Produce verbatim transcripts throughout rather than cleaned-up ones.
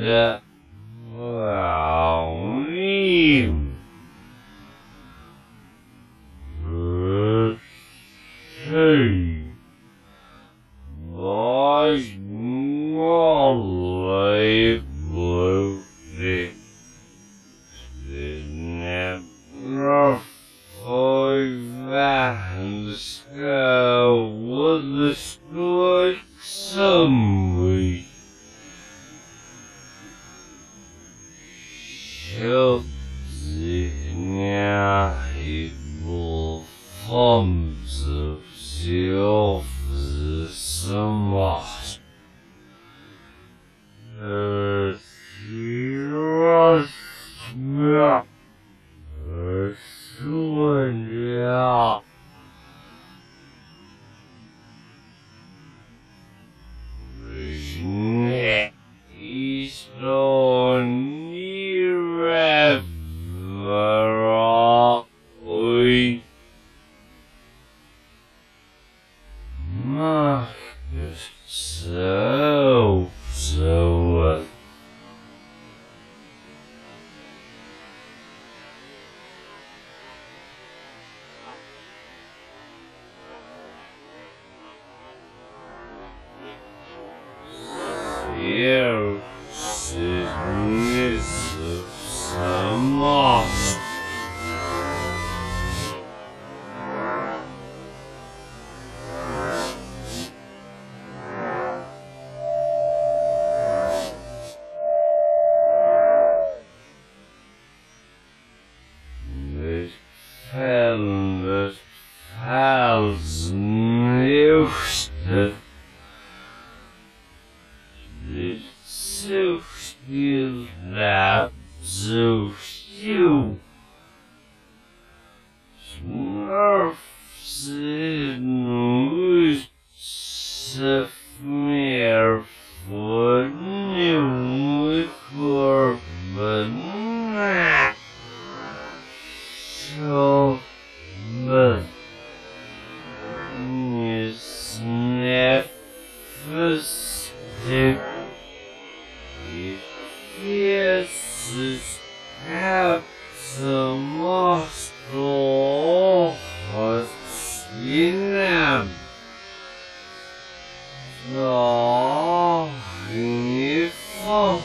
that brownie. Hey, my molly floating in never five and sky with the strike sunlight. Sheltering evil forms of self the somewhat. The serious smell of surrender. The is so near ever away. Marcus so so here sickness of some loss. This pen that has used to this so still that so you smurfs in woods of mere for new corban. So but is never stick. Yes, it's have the most hearts in them. No, if all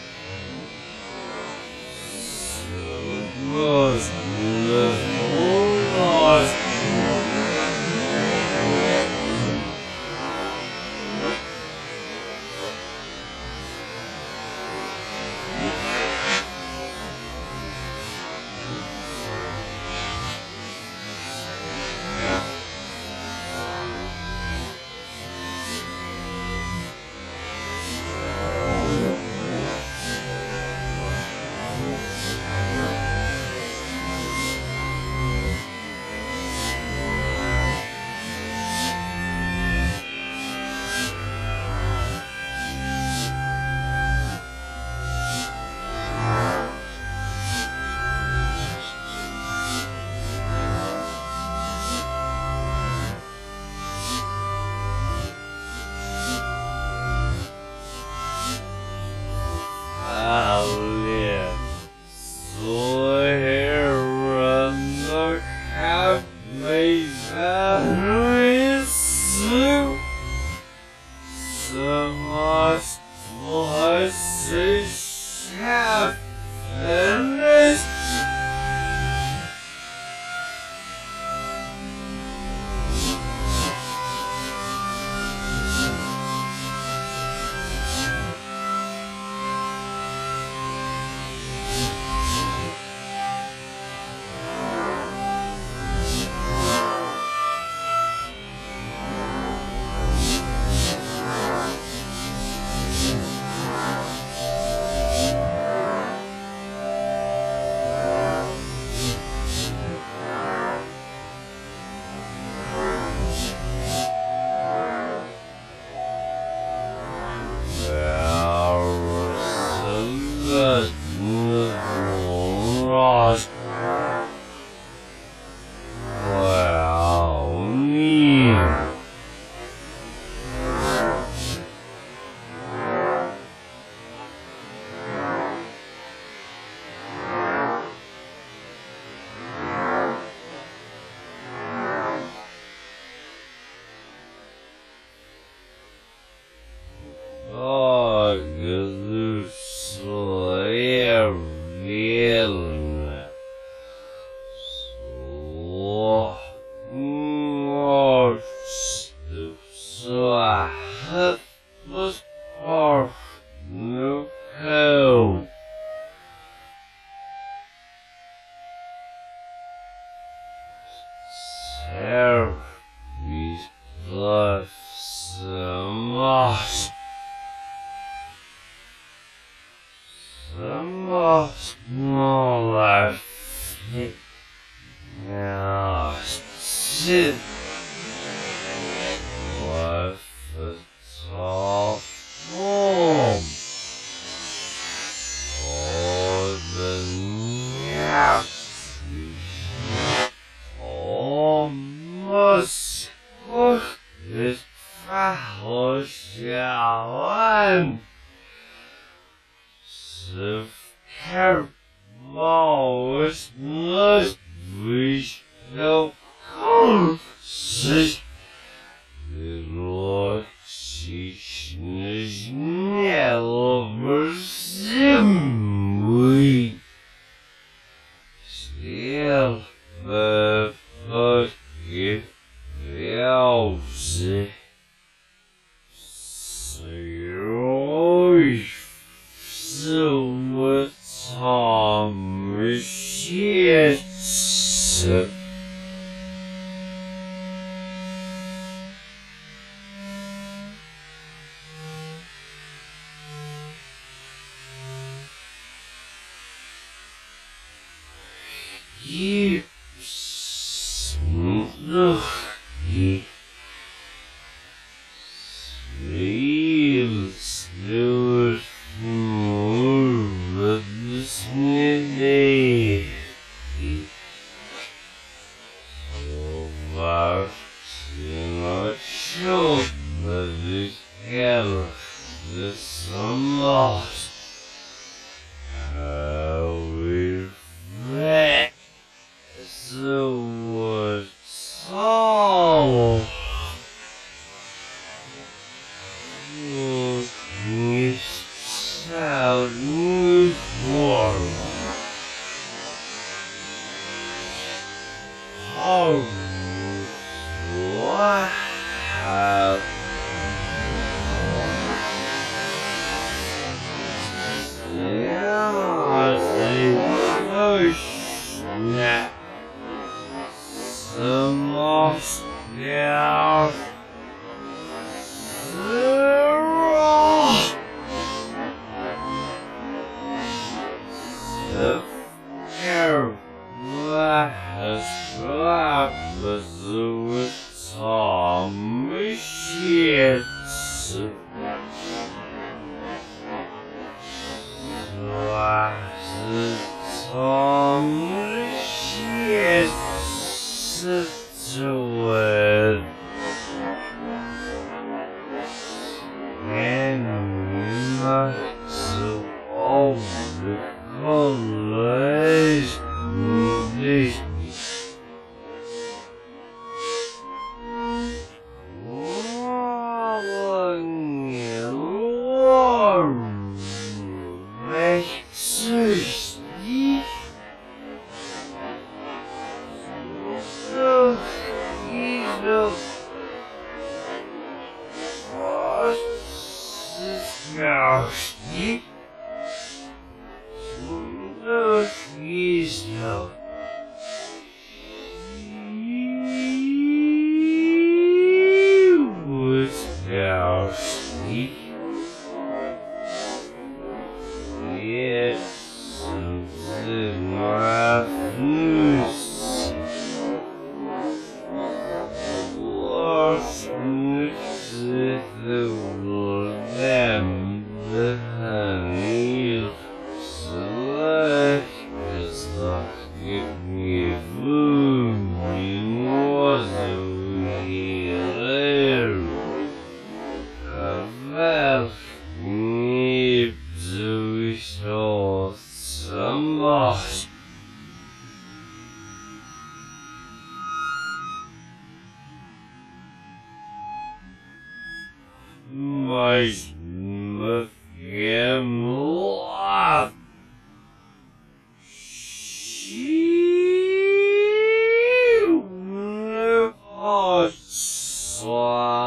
so was the whole lost. so. Serve these blood some lost. Some lost more life. Now sit. Life a tall form. Or the nap. Almost look this fellowship. The careless must wish no conscious. The Lord sees never simply. Still the forgive the so what Tom yes. You look he feels good more of this day. So much in our shoulder together this some lost. How we regret so what's all. Out move forward. Oh, wow. Yeah, I think oh snap. Some lost yeah. The air has dropped the Tom shit. The Tom shit. And much of the colors this now, look, he's no. He was now sleep. Yes, something my news. Lost with the them. The honey select is not give me food. You was a healer. I felt need to restore some lost. My But him love. She was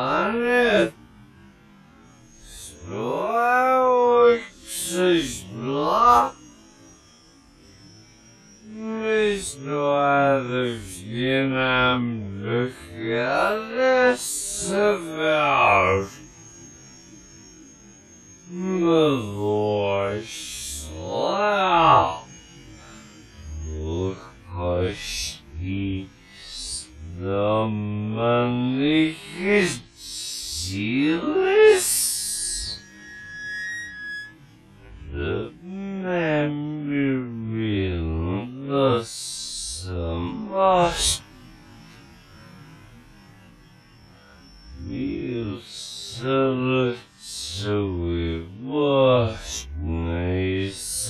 swaned. So I was Sila Myślałem, że jadę sobie Młośla Kości zdomanych silis Remembering the summers You said so it was nice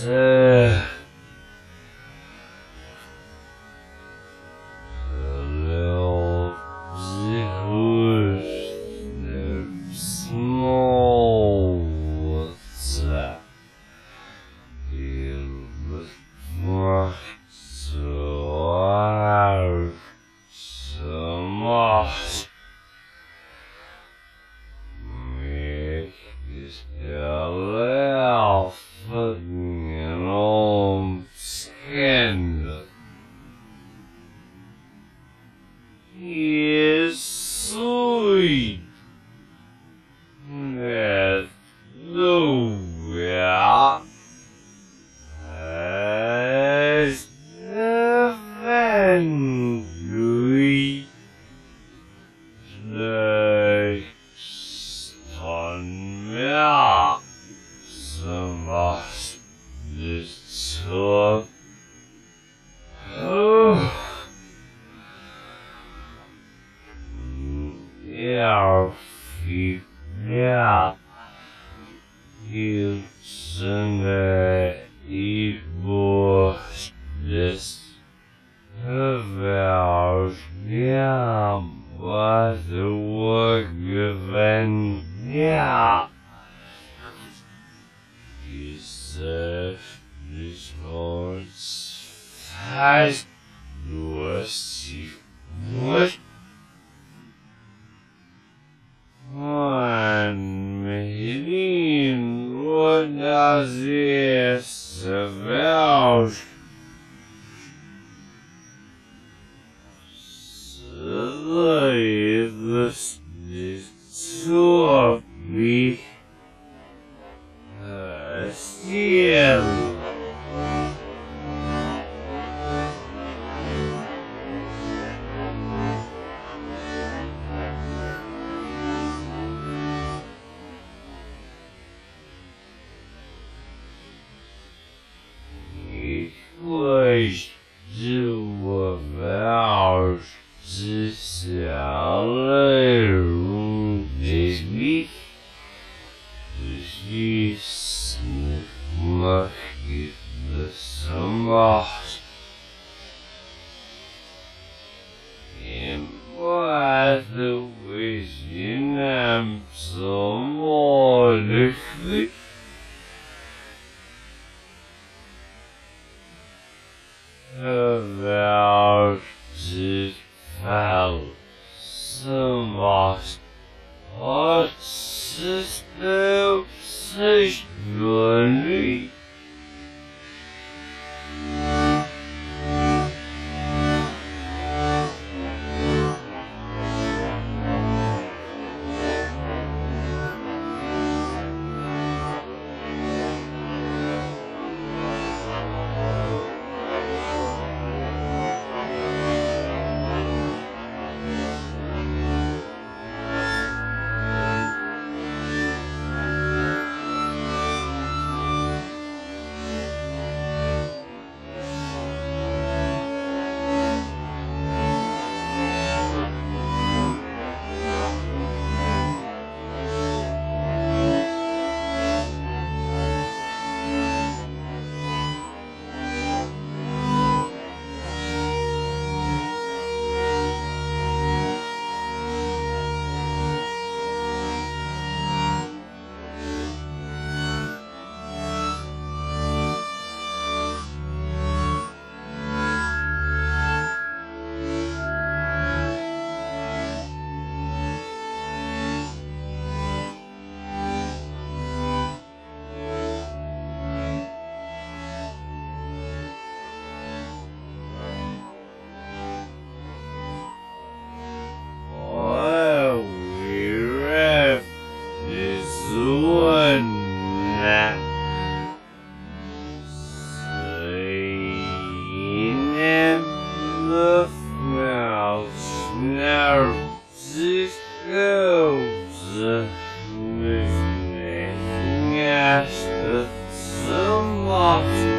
Is sweet as nowhere as heaven sweet the sun yeah some must this tough oh yeah, yeah, it's an it was this about yeah, but the work given yeah, he said this heart's fast was what. One million, what does this about? Slay this, this to me, uh, still. Was do about this alone this week? This must give the summer. And what the wishing I'm some more liquid. About the fell some lost what system sexually off.